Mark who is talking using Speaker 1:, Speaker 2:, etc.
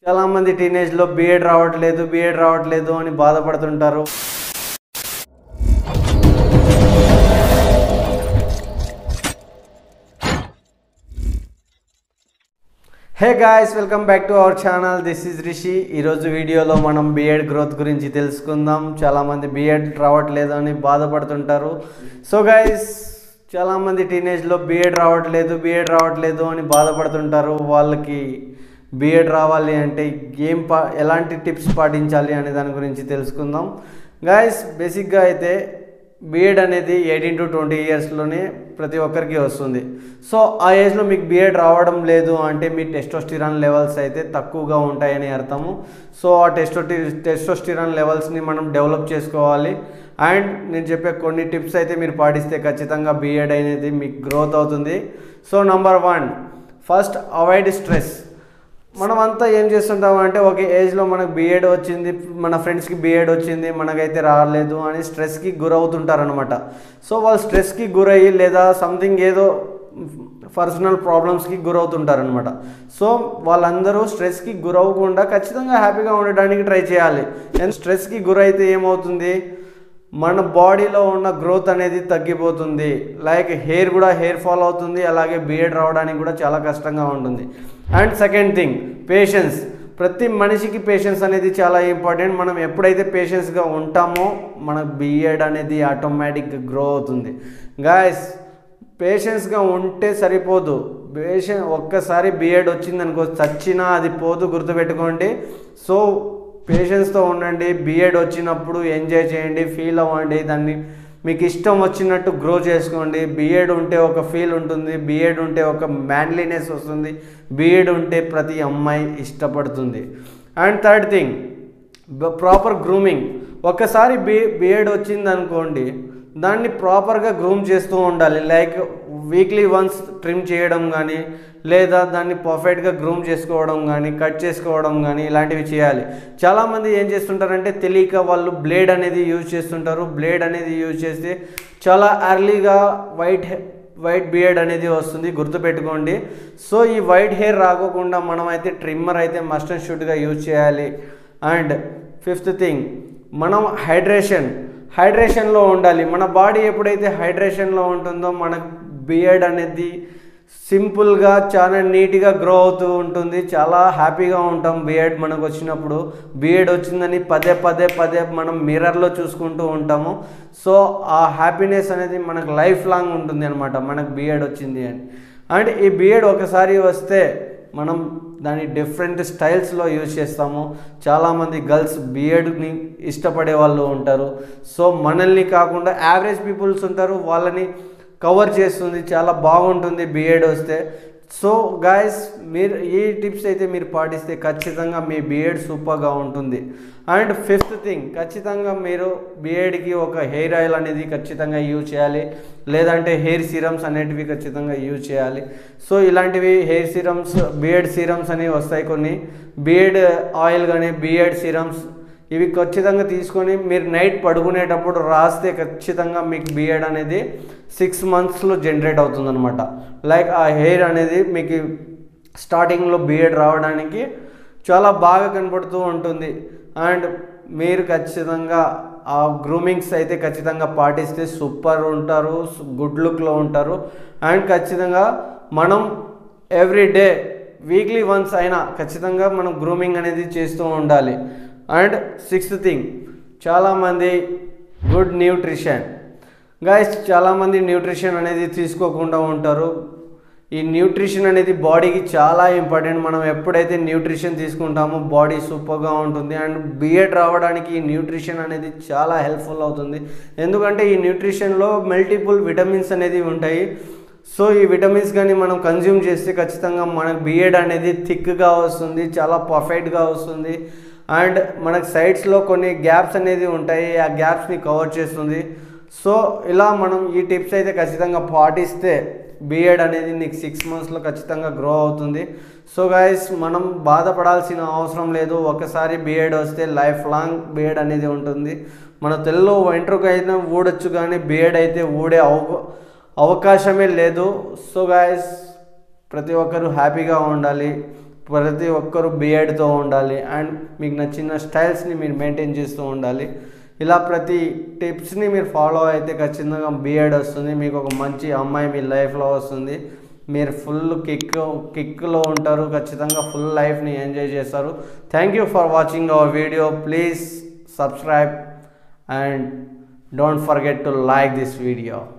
Speaker 1: చాలా మంది టీనేజ్ లో బీఎడ్ రావట్లేదు అని బాధపడుతుంటారు. Hey guys, welcome back to our channel. This is Rishi. ఈరోజు వీడియోలో మనం బీఎడ్ గ్రోత్ గురించి తెలుసుకుందాం. చాలామంది బీఎడ్ రావట్లేదు అని బాధపడుతుంటారు. సో గాయ్స్, చాలామంది టీనేజ్లో బీఎడ్ రావట్లేదు అని బాధపడుతుంటారు. వాళ్ళకి బీఎడ్ రావాలి అంటే ఎలాంటి టిప్స్ పాటించాలి అనే దాని గురించి తెలుసుకుందాం. గాయ్స్, బేసిక్గా అయితే బీఎడ్ అనేది 18 to 20 ఇయర్స్లోనే ప్రతి ఒక్కరికి వస్తుంది. సో ఆ ఏజ్లో మీకు బీఎడ్ రావడం లేదు అంటే మీ టెస్టోస్టిరాన్ లెవెల్స్ అయితే తక్కువగా ఉంటాయని అర్థము. సో ఆ టెస్టోస్టిరాన్ లెవెల్స్ని మనం డెవలప్ చేసుకోవాలి. అండ్ నేను చెప్పే కొన్ని టిప్స్ అయితే మీరు పాటిస్తే ఖచ్చితంగా బీఎడ్ అనేది మీకు గ్రోత్ అవుతుంది. So number 1, first avoid stress. మనం అంతా ఏం చేస్తుంటాము అంటే ఒక ఏజ్లో మనకు బీఎడ్ వచ్చింది, మన ఫ్రెండ్స్కి బీఎడ్ వచ్చింది, మనకైతే రాలేదు అని స్ట్రెస్కి గురవుతుంటారనమాట. సో వాళ్ళు స్ట్రెస్కి గురయ్యి లేదా సంథింగ్ ఏదో పర్సనల్ ప్రాబ్లమ్స్కి గురవుతుంటారనమాట. సో వాళ్ళందరూ స్ట్రెస్కి గురవ్వకుండా ఖచ్చితంగా హ్యాపీగా ఉండడానికి ట్రై చేయాలి. అండ్ స్ట్రెస్కి గురైతే ఏమవుతుంది, మన బాడీలో ఉన్న గ్రోత్ అనేది తగ్గిపోతుంది. లైక్ హెయిర్ ఫాల్ అవుతుంది. అలాగే బీఎడ్ రావడానికి కూడా చాలా కష్టంగా ఉంటుంది. And second thing, patience. ప్రతి మనిషికి పేషెన్స్ అనేది చాలా ఇంపార్టెంట్. మనం ఎప్పుడైతే పేషెన్స్గా ఉంటామో మన బీఎడ్ అనేది ఆటోమేటిక్గా గ్రో అవుతుంది. గాయస్, పేషెన్స్గా ఉంటే సరిపోదు. ఒక్కసారి బీఎడ్ వచ్చిందనుకో చచ్చినా అది పోదు, గుర్తుపెట్టుకోండి. సో పేషెన్స్తో ఉండండి. బీఎడ్ వచ్చినప్పుడు ఎంజాయ్ చేయండి, ఫీల్ అవ్వండి, దాన్ని మీకు ఇష్టం వచ్చినట్టు గ్రో చేసుకోండి. బీఎడ్ ఉంటే ఒక ఫీల్ ఉంటుంది, బీఎడ్ ఉంటే ఒక మ్యాన్లీనెస్ వస్తుంది, బీఎడ్ ఉంటే ప్రతి అమ్మాయి ఇష్టపడుతుంది. And third thing, proper grooming. ఒక్కసారి బీఎడ్ వచ్చింది అనుకోండి, దాన్ని ప్రాపర్గా గ్రూమ్ చేస్తూ ఉండాలి. లైక్ వీక్లీ వన్స్ ట్రిమ్ చేయడం కానీ, లేదా దాన్ని పర్ఫెక్ట్గా గ్రూమ్ చేసుకోవడం కానీ, కట్ చేసుకోవడం కానీ ఇలాంటివి చేయాలి. చాలామంది ఏం చేస్తుంటారంటే తెలియక వాళ్ళు బ్లేడ్ అనేది యూజ్ చేస్తుంటారు. బ్లేడ్ అనేది యూజ్ చేస్తే చాలా ఎర్లీగా వైట్ బియర్డ్ అనేది వస్తుంది, గుర్తుపెట్టుకోండి. సో ఈ వైట్ హెయిర్ రాకోకుండా మనం అయితే ట్రిమ్మర్ అయితే మస్ట్ అండ్ షుడ్గా యూజ్ చేయాలి. అండ్ ఫిఫ్త్ థింగ్, మనం హైడ్రేషన్లో ఉండాలి. మన బాడీ ఎప్పుడైతే హైడ్రేషన్లో ఉంటుందో మన బియర్డ్ అనేది సింపుల్గా చాలా నీట్గా గ్రో అవుతూ ఉంటుంది. చాలా హ్యాపీగా ఉంటాం బియర్డ్ మనకు వచ్చినప్పుడు. బియర్డ్ వచ్చిందని పదే మనం మిర్రర్లో చూసుకుంటూ ఉంటాము. సో ఆ హ్యాపీనెస్ అనేది మనకు లైఫ్ లాంగ్ ఉంటుంది అనమాట, మనకు బియర్డ్ వచ్చింది అని. అండ్ ఈ బియర్డ్ ఒకసారి వస్తే మనం దాన్ని డిఫరెంట్ స్టైల్స్లో యూజ్ చేస్తాము. చాలామంది గర్ల్స్ బియర్డ్ని ఇష్టపడే వాళ్ళు ఉంటారు. సో మనల్ని కాకుండా యావరేజ్ పీపుల్స్ ఉంటారు, వాళ్ళని కవర్ చేస్తుంది. చాలా బాగుంటుంది బియర్డ్ వస్తే. సో గాయస్, మీరు ఈ టిప్స్ అయితే మీరు పాటిస్తే ఖచ్చితంగా మీ బియర్డ్ సూపర్గా ఉంటుంది. అండ్ ఫిఫ్త్ థింగ్, ఖచ్చితంగా మీరు బియర్డ్కి ఒక హెయిర్ ఆయిల్ అనేది ఖచ్చితంగా యూజ్ చేయాలి, లేదంటే హెయిర్ సీరమ్స్ అనేటివి ఖచ్చితంగా యూజ్ చేయాలి. సో ఇలాంటివి హెయిర్ సీరమ్స్, బియర్డ్ సీరమ్స్ అనేవి వస్తాయి కొన్ని. బియర్డ్ ఆయిల్ కానీ బియర్డ్ సీరమ్స్ ఇవి ఖచ్చితంగా తీసుకొని మీరు నైట్ పడుకునేటప్పుడు రాస్తే ఖచ్చితంగా మీకు బియర్డ్ అనేది 6 monthsలో జనరేట్ అవుతుందన్నమాట. లైక్ ఆ హెయిర్ అనేది మీకు స్టార్టింగ్లో బియర్డ్ రావడానికి చాలా బాగా కనపడుతూ ఉంటుంది. అండ్ మీరు ఖచ్చితంగా ఆ గ్రూమింగ్స్ అయితే ఖచ్చితంగా పాటిస్తే సూపర్ ఉంటారు, గుడ్ లుక్లో ఉంటారు. అండ్ ఖచ్చితంగా మనం ఎవ్రీడే వీక్లీ వన్స్ అయినా ఖచ్చితంగా మనం గ్రూమింగ్ అనేది చేస్తూ ఉండాలి. అండ్ సిక్స్త్ థింగ్, చాలామంది గుడ్ న్యూట్రిషన్. గైస్, చాలామంది న్యూట్రిషన్ అనేది తీసుకోకుండా ఉంటారు. ఈ న్యూట్రిషన్ అనేది బాడీకి చాలా ఇంపార్టెంట్. మనం ఎప్పుడైతే న్యూట్రిషన్ తీసుకుంటామో బాడీ సూపర్గా ఉంటుంది. అండ్ బియర్డ్ రావడానికి ఈ న్యూట్రిషన్ అనేది చాలా హెల్ప్ఫుల్ అవుతుంది. ఎందుకంటే ఈ న్యూట్రిషన్లో మల్టిపుల్ విటమిన్స్ అనేది ఉంటాయి. సో ఈ విటమిన్స్ కానీ మనం కన్జ్యూమ్ చేస్తే ఖచ్చితంగా మనకు బియర్డ్ అనేది థిక్గా వస్తుంది, చాలా పర్ఫెక్ట్గా వస్తుంది. అండ్ మనకు సైడ్స్లో కొన్ని గ్యాప్స్ అనేది ఉంటాయి, ఆ గ్యాప్స్ని కవర్ చేస్తుంది. సో ఇలా మనం ఈ టిప్స్ అయితే ఖచ్చితంగా పాటిస్తే బియర్డ్ అనేది నీకు 6 monthsలో ఖచ్చితంగా గ్రో అవుతుంది. సో గైస్, మనం బాధపడాల్సిన అవసరం లేదు. ఒకసారి బియర్డ్ వస్తే లైఫ్ లాంగ్ బియర్డ్ అనేది ఉంటుంది. మన తెల్లో వెంట్రుక అయినా ఊడొచ్చు, కానీ బియర్డ్ అయితే ఊడే అవకాశమే లేదు. సో గైస్, ప్రతి ఒక్కరూ హ్యాపీగా ఉండాలి, ప్రతి ఒక్కరు బియర్డ్తో ఉండాలి అండ్ మీకు నచ్చిన స్టైల్స్ని మీరు మెయింటైన్ చేస్తూ ఉండాలి. ఇలా ప్రతి టిప్స్ని మీరు ఫాలో అయితే ఖచ్చితంగా బియర్డ్ వస్తుంది, మీకు ఒక మంచి అమ్మాయి మీ లైఫ్లో వస్తుంది, మీరు ఫుల్ కిక్లో ఉంటారు, ఖచ్చితంగా ఫుల్ లైఫ్ని ఎంజాయ్ చేస్తారు. Thank you for watching our video. Please subscribe and don't forget to like this video.